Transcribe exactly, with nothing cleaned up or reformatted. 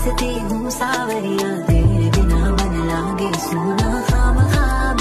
तरसती हूँ सावरिया, तेरे बिना मन लागे सुना खाम खा